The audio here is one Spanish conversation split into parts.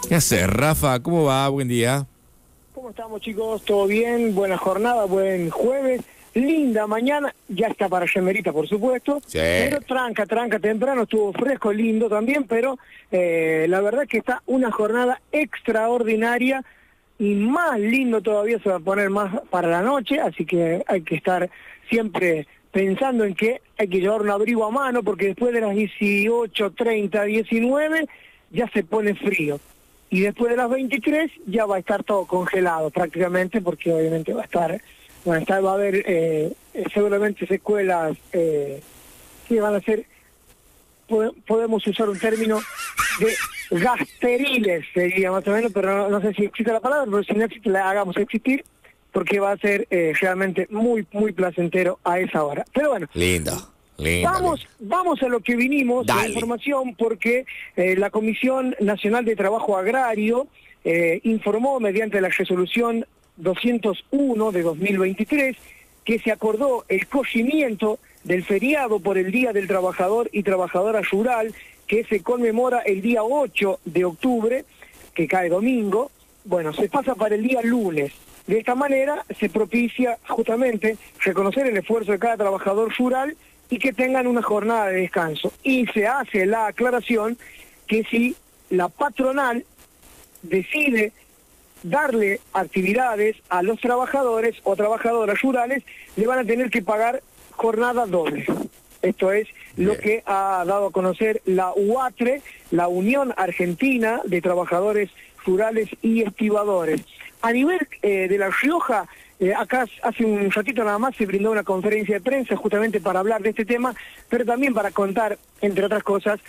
¿Qué haces, Rafa? ¿Cómo va? Buen día. ¿Cómo estamos, chicos? ¿Todo bien? Buena jornada, buen jueves. Linda mañana, ya está para llamerita, por supuesto. Sí. Pero tranca temprano, estuvo fresco, lindo también, pero la verdad que está una jornada extraordinaria y más lindo todavía se va a poner más para la noche, así que hay que estar siempre pensando en que hay que llevar un abrigo a mano, porque después de las 18, 30, 19 ya se pone frío. Y después de las 23 ya va a estar todo congelado prácticamente, porque obviamente va a haber seguramente secuelas que van a ser, podemos usar un término de gasteriles, sería más o menos, pero no sé si existe la palabra, pero si no existe la hagamos existir, porque va a ser realmente muy, muy placentero a esa hora. Pero bueno. Lindo. Vamos a lo que vinimos, Dale. la información, porque la Comisión Nacional de Trabajo Agrario informó mediante la resolución 201 de 2023 que se acordó el cogimiento del feriado por el Día del Trabajador y Trabajadora Rural, que se conmemora el día 8 de octubre, que cae domingo. Bueno, se pasa para el día lunes. De esta manera se propicia justamente reconocer el esfuerzo de cada trabajador rural y que tengan una jornada de descanso. Y se hace la aclaración que si la patronal decide darle actividades a los trabajadores o trabajadoras rurales, le van a tener que pagar jornada doble. Esto es lo que ha dado a conocer la UATRE, la Unión Argentina de Trabajadores Rurales y Estibadores. A nivel de La Rioja, acá hace un ratito nada más se brindó una conferencia de prensa justamente para hablar de este tema, pero también para contar, entre otras cosas,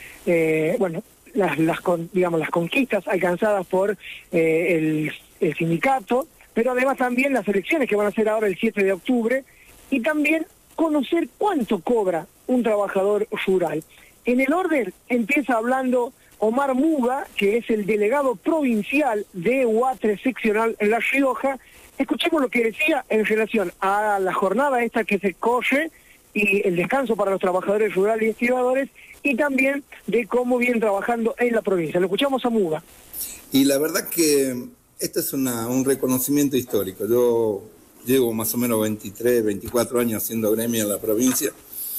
las conquistas alcanzadas por el sindicato, pero además también las elecciones que van a ser ahora el 7 de octubre, y también conocer cuánto cobra un trabajador rural. En el orden empieza hablando Omar Muga, que es el delegado provincial de UATRE seccional en La Rioja. Escuchemos lo que decía en relación a la jornada esta que se corre y el descanso para los trabajadores rurales y estibadores, y también de cómo vienen trabajando en la provincia. Lo escuchamos a Muga. Y la verdad que este es un reconocimiento histórico. Yo llevo más o menos 23, 24 años haciendo gremio en la provincia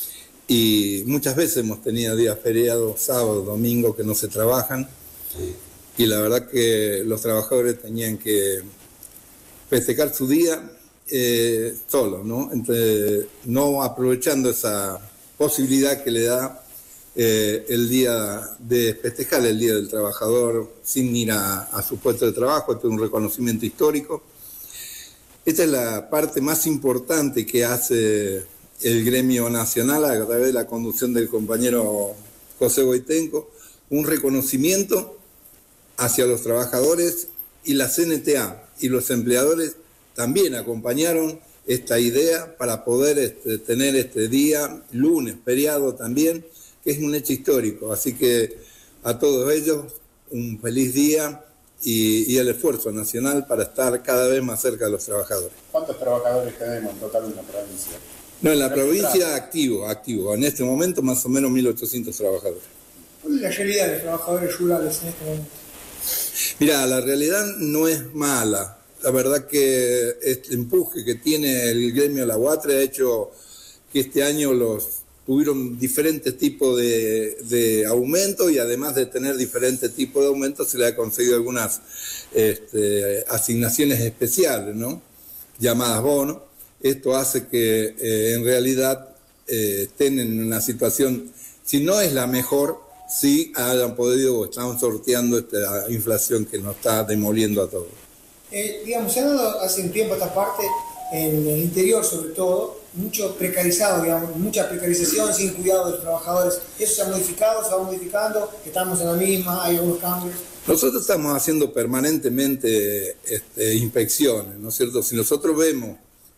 y muchas veces hemos tenido días feriados, sábado, domingo, que no se trabajan. Y la verdad que los trabajadores tenían que festejar su día solos, ¿no? No aprovechando esa posibilidad que le da el día de festejar el Día del Trabajador sin ir a su puesto de trabajo. Este es un reconocimiento histórico. Esta es la parte más importante que hace el gremio nacional a través de la conducción del compañero José Boitenco, un reconocimiento hacia los trabajadores, y la CNTA y los empleadores también acompañaron esta idea para poder tener este día, lunes, feriado también, que es un hecho histórico. Así que a todos ellos un feliz día y el esfuerzo nacional para estar cada vez más cerca de los trabajadores. ¿Cuántos trabajadores tenemos en total en la provincia? No, en la provincia activo. En este momento más o menos 1.800 trabajadores. ¿Cuál es la realidad de los trabajadores rurales en este momento? Mira, la realidad no es mala. La verdad que este empuje que tiene el gremio de la UATRE ha hecho que este año tuvieron diferentes tipos de aumentos, y además de tener diferentes tipos de aumentos se le ha conseguido algunas asignaciones especiales, ¿no? Llamadas bonos. Esto hace que en realidad estén en una situación, si no es la mejor, sí hayan podido o están sorteando esta inflación que nos está demoliendo a todos. Se ha dado hace un tiempo esta parte, en el interior sobre todo, mucho precarizado, mucha precarización sin cuidado de los trabajadores. ¿Eso se ha modificado, se va modificando? ¿Estamos en la misma? ¿Hay algunos cambios? Nosotros estamos haciendo permanentemente inspecciones, ¿no es cierto? Si nosotros vemos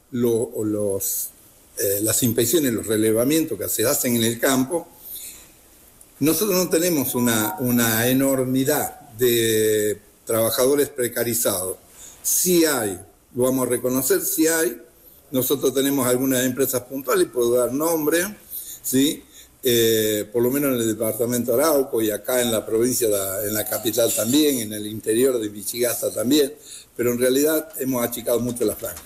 las inspecciones, los relevamientos que se hacen en el campo, nosotros no tenemos una enormidad de trabajadores precarizados. Sí hay, lo vamos a reconocer, sí hay. Nosotros tenemos algunas empresas puntuales, puedo dar nombre, ¿sí? por lo menos en el departamento de Arauco y acá en la provincia, en la capital también, en el interior de Vichigasta también, pero en realidad hemos achicado mucho la franja.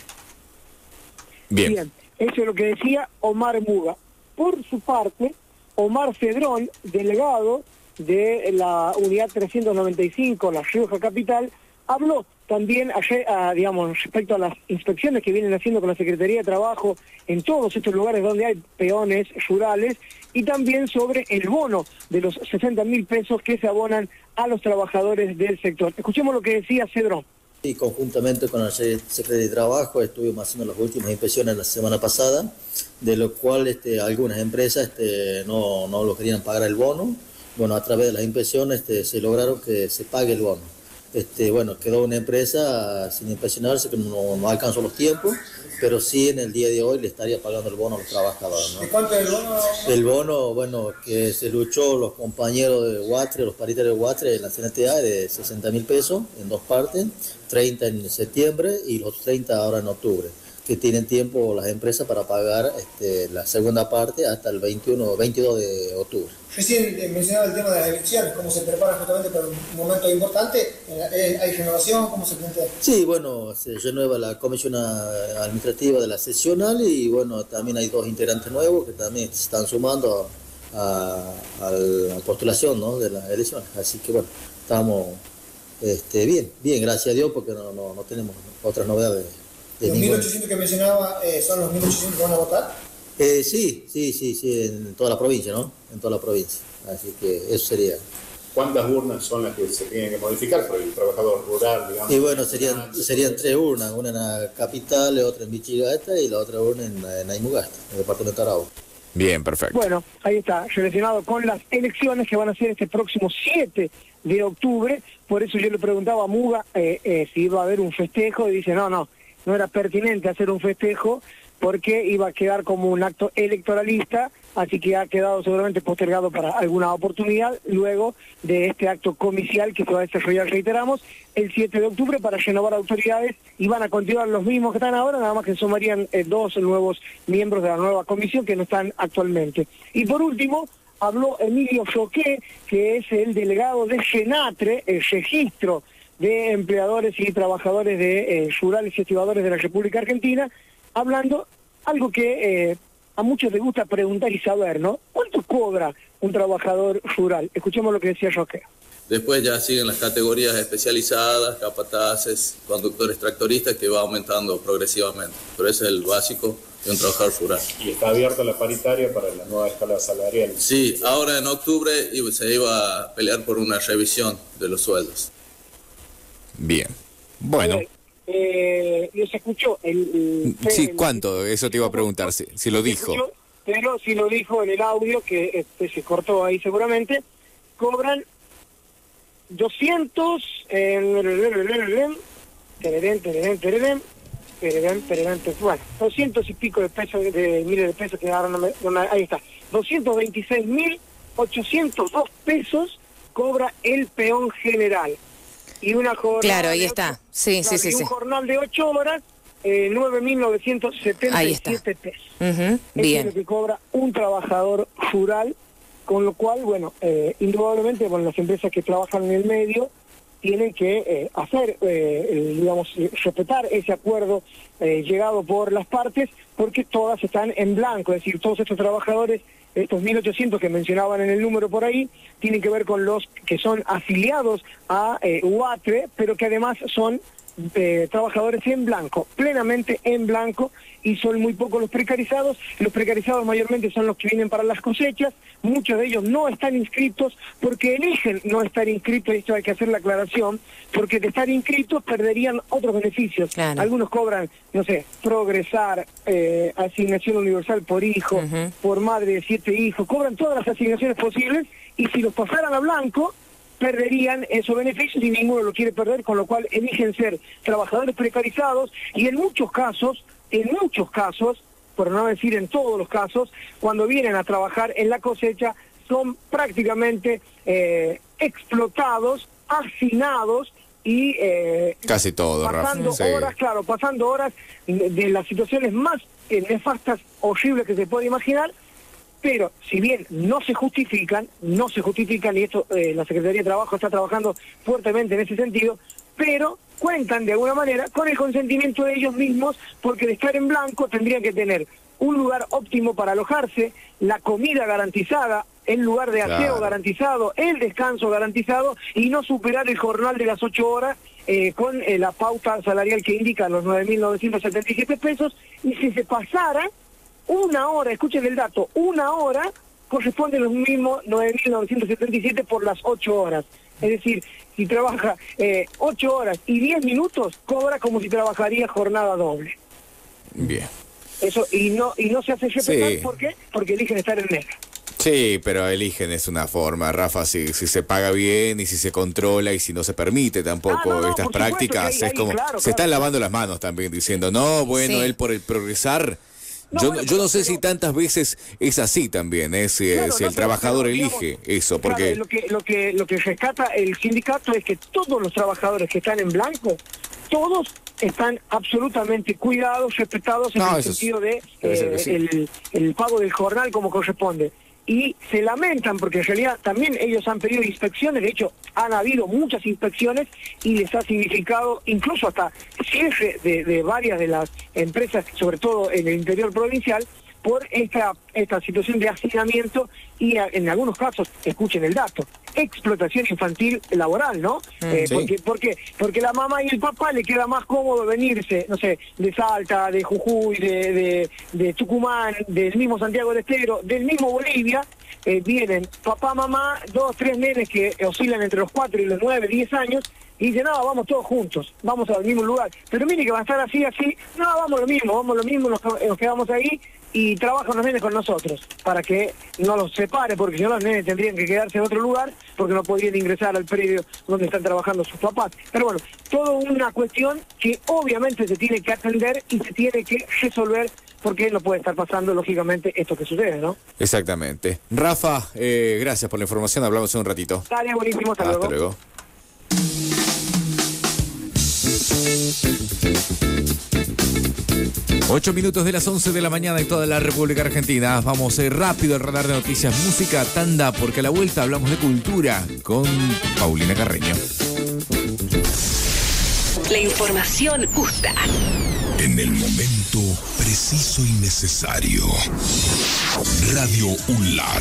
Bien. Eso es lo que decía Omar Muga. Por su parte, Omar Cedrón, delegado de la unidad 395, La Rioja Capital, habló también ayer, respecto a las inspecciones que vienen haciendo con la Secretaría de Trabajo en todos estos lugares donde hay peones rurales, y también sobre el bono de los 60.000 pesos que se abonan a los trabajadores del sector. Escuchemos lo que decía Cedrón. Y conjuntamente con la Secretaría de Trabajo estuvimos haciendo las últimas inspecciones la semana pasada, de lo cual algunas empresas no lo querían pagar el bono. Bueno, a través de las inspecciones se lograron que se pague el bono. Quedó una empresa sin inspeccionarse que no alcanzó los tiempos, pero sí en el día de hoy le estaría pagando el bono a los trabajadores, ¿no? ¿De cuánto es el bono? El bono, que se luchó los compañeros de Huatre, los paritarios de Huatre en la CNTA, de 60.000 pesos en dos partes, 30 en septiembre y los 30 ahora en octubre, que tienen tiempo las empresas para pagar la segunda parte hasta el 22 de octubre. Recién mencionaba el tema de las elecciones, cómo se prepara justamente para un momento importante. ¿Hay renovación? ¿Cómo se plantea? Sí, se renueva la comisión administrativa de la seccional y también hay 2 integrantes nuevos que también se están sumando a la postulación, ¿no?, de las elecciones. Así que estamos bien, gracias a Dios, porque no tenemos otras novedades. ¿Los 1.800 que mencionaba son los 1.800 que van a votar? Sí, en toda la provincia, ¿no? En toda la provincia. Así que eso sería. ¿Cuántas urnas son las que se tienen que modificar por el trabajador rural, digamos? Y serían 3 urnas, una en la capital, otra en Vichigasta y la otra urna en Aymugasta, en el departamento de Arauco. Bien, perfecto. Bueno, ahí está, relacionado con las elecciones que van a ser este próximo 7 de octubre. Por eso yo le preguntaba a Muga si iba a haber un festejo, y dice no era pertinente hacer un festejo porque iba a quedar como un acto electoralista, así que ha quedado seguramente postergado para alguna oportunidad luego de este acto comicial que se va a desarrollar, reiteramos, el 7 de octubre para renovar autoridades, y van a continuar los mismos que están ahora, nada más que sumarían 2 nuevos miembros de la nueva comisión que no están actualmente. Y por último, habló Emilio Floqué, que es el delegado de Genatre, el registro de empleadores y trabajadores de rurales y estibadores de la República Argentina, hablando algo que a muchos les gusta preguntar y saber, ¿no? ¿Cuánto cobra un trabajador rural? Escuchemos lo que decía Roque. Después ya siguen las categorías especializadas, capataces, conductores tractoristas, que va aumentando progresivamente. Pero ese es el básico de un trabajador rural. ¿Y está abierta la paritaria para la nueva escala salarial? Sí, ahora en octubre se iba a pelear por una revisión de los sueldos. Bien. Bueno. Se escuchó sí, ¿cuánto? Eso te iba a preguntar, si lo dijo. Pero si lo dijo en el audio, que se cortó ahí seguramente, cobran 200... bueno, 200 y pico de pesos, de miles de pesos, que ahora ahí está. 226.802 pesos cobra el peón general. Y una jornada, claro, ahí está. Sí. Un jornal de 8 horas, 9.977 pesos. Bien. Es lo que cobra un trabajador rural, con lo cual, indudablemente, las empresas que trabajan en el medio tienen que respetar ese acuerdo llegado por las partes, porque todas están en blanco, es decir, todos estos trabajadores, estos 1.800 que mencionaban en el número por ahí, tienen que ver con los que son afiliados a UATRE, pero que además son trabajadores en blanco, plenamente en blanco, y son muy pocos los precarizados. Los precarizados mayormente son los que vienen para las cosechas, muchos de ellos no están inscritos porque eligen no estar inscritos, esto hay que hacer la aclaración, porque de estar inscritos perderían otros beneficios. Claro. Algunos cobran, progresar, asignación universal por hijo, por madre de 7 hijos, cobran todas las asignaciones posibles, y si los pasaran a blanco, perderían esos beneficios, y ninguno lo quiere perder, con lo cual eligen ser trabajadores precarizados, y en muchos casos, por no decir en todos los casos, cuando vienen a trabajar en la cosecha, son prácticamente explotados, hacinados, y casi todo, pasando horas de las situaciones más nefastas, horribles que se puede imaginar, pero si bien no se justifican, y esto la Secretaría de Trabajo está trabajando fuertemente en ese sentido, pero cuentan de alguna manera con el consentimiento de ellos mismos, porque de estar en blanco tendrían que tener un lugar óptimo para alojarse, la comida garantizada, el lugar de aseo garantizado, el descanso garantizado y no superar el jornal de las 8 horas con la pauta salarial que indica los 9.977 pesos, y si se pasara una hora, escuchen el dato, una hora corresponde a los mismos 9.977 por las 8 horas. Es decir, si trabaja 8 horas y 10 minutos, cobra como si trabajaría jornada doble. Bien. Eso, y no se hace respetar, Sí. ¿por qué? Porque eligen estar en negro. Sí, pero eligen es una forma, Rafa, si se paga bien y si se controla y si no se permite tampoco no, estas por prácticas, supuesto que es como, claro, se están lavando las manos también diciendo, no, bueno, él por el progresar. Yo no sé si tantas veces es así también, si el trabajador elige eso, porque... Claro, lo que rescata el sindicato es que todos los trabajadores que están en blanco, todos están absolutamente cuidados, respetados en el sentido de el pago del jornal como corresponde. Y se lamentan porque en realidad también ellos han pedido inspecciones, de hecho han habido muchas inspecciones y les ha significado incluso hasta cierre de varias de las empresas, sobre todo en el interior provincial, por esta situación de hacinamiento y en algunos casos, escuchen el dato, explotación infantil laboral, ¿no? Sí. Porque la mamá y el papá le queda más cómodo venirse, no sé, de Salta, de Jujuy, de Tucumán, del mismo Santiago del Estero, del mismo Bolivia, vienen papá, mamá, 2, 3 nenes que oscilan entre los 4 y los 9, 10 años, y dicen, no, vamos todos juntos, vamos al mismo lugar. Pero mire que va a estar así, no, vamos lo mismo, nos quedamos ahí y trabajan los nenes con nosotros, para que no los separe, porque si no los nenes tendrían que quedarse en otro lugar, porque no podrían ingresar al predio donde están trabajando sus papás. Pero bueno, toda una cuestión que obviamente se tiene que atender y se tiene que resolver, porque no puede estar pasando, lógicamente, esto que sucede, ¿no? Exactamente. Rafa, gracias por la información, hablamos en un ratito. Dale, buenísimo, hasta luego. Hasta luego. 8 minutos de las 11 de la mañana en toda la República Argentina. Vamos rápido al radar de noticias, música, tanda, porque a la vuelta hablamos de cultura con Paulina Carreño. La información justa. En el momento preciso y necesario. Radio UNLAR.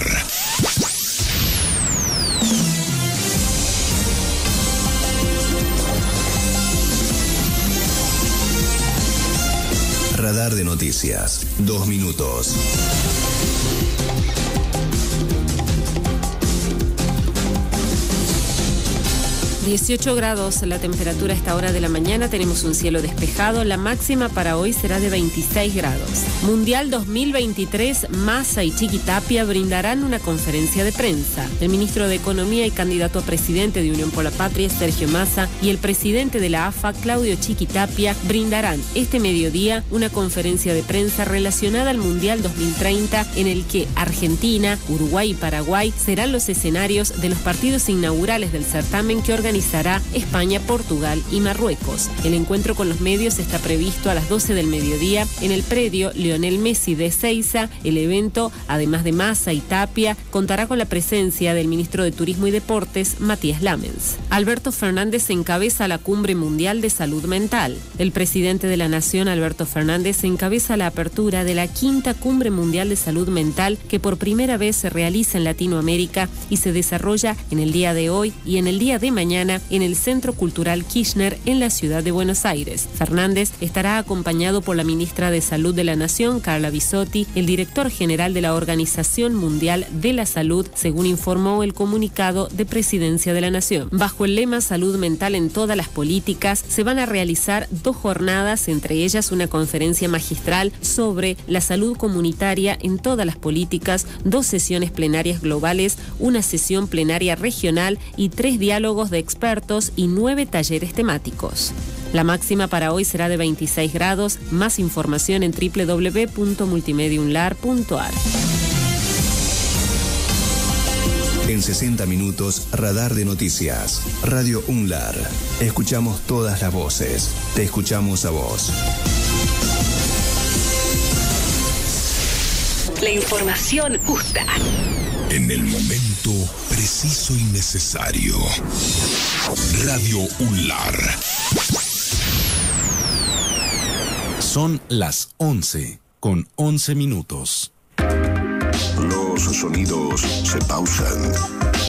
Radar de noticias. 2 minutos. 18 grados la temperatura a esta hora de la mañana, tenemos un cielo despejado, la máxima para hoy será de 26 grados. Mundial 2023, Massa y Chiquitapia brindarán una conferencia de prensa. El ministro de Economía y candidato a presidente de Unión por la Patria, Sergio Massa, y el presidente de la AFA, Claudio Chiquitapia, brindarán este mediodía una conferencia de prensa relacionada al Mundial 2030, en el que Argentina, Uruguay y Paraguay serán los escenarios de los partidos inaugurales del certamen que organizará España, Portugal y Marruecos. El encuentro con los medios está previsto a las 12 del mediodía en el predio Lionel Messi de Ezeiza. El evento, además de Massa y Tapia, contará con la presencia del ministro de Turismo y Deportes, Matías Lamens. Alberto Fernández encabeza la Cumbre Mundial de Salud Mental. El presidente de la Nación, Alberto Fernández, encabeza la apertura de la 5ª Cumbre Mundial de Salud Mental, que por primera vez se realiza en Latinoamérica y se desarrolla en el día de hoy y en el día de mañana en el Centro Cultural Kirchner en la ciudad de Buenos Aires. Fernández estará acompañado por la ministra de Salud de la Nación, Carla Bisotti, el director general de la Organización Mundial de la Salud, según informó el comunicado de Presidencia de la Nación. Bajo el lema Salud Mental en todas las políticas, se van a realizar 2 jornadas, entre ellas una conferencia magistral sobre la salud comunitaria en todas las políticas, 2 sesiones plenarias globales, una sesión plenaria regional y 3 diálogos de expertos y 9 talleres temáticos. La máxima para hoy será de 26 grados. Más información en www.multimediaunlar.ar. En 60 minutos, radar de noticias. Radio UNLAR. Escuchamos todas las voces. Te escuchamos a vos. La información justa. En el momento preciso y necesario. Radio UNLAR. Son las 11:11. Los sonidos se pausan.